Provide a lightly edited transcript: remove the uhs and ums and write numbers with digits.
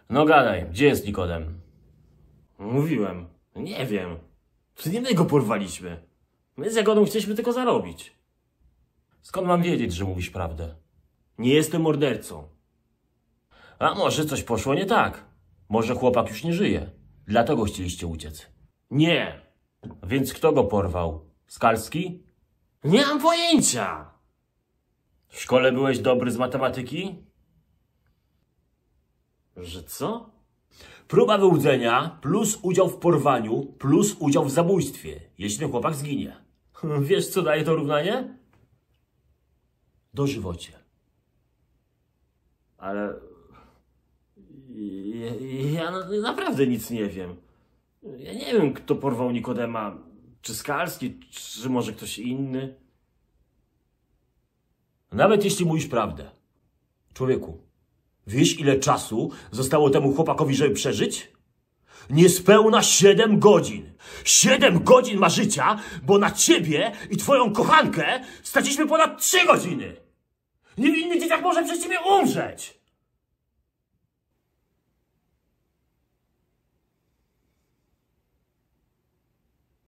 No gadaj, gdzie jest Nikodem? Mówiłem. Nie wiem. To nie my go porwaliśmy. My z Jagodą chcieliśmy tylko zarobić. Skąd mam wiedzieć, że mówisz prawdę? Nie jestem mordercą. A może coś poszło nie tak? Może chłopak już nie żyje. Dlatego chcieliście uciec. Nie. Więc kto go porwał? Skalski? Nie mam pojęcia. W szkole byłeś dobry z matematyki? Że co? Próba wyłudzenia plus udział w porwaniu plus udział w zabójstwie, jeśli ten chłopak zginie. Wiesz, co daje to równanie? Dożywocie. Ale... Ja naprawdę nic nie wiem. Ja nie wiem, kto porwał Nikodema. Czy Skalski, czy może ktoś inny. Nawet jeśli mówisz prawdę. Człowieku, wiesz, ile czasu zostało temu chłopakowi, żeby przeżyć? Niespełna 7 godzin. 7 godzin ma życia, bo na ciebie i twoją kochankę straciliśmy ponad 3 godziny. Niewinny dzieciak może przez ciebie umrzeć.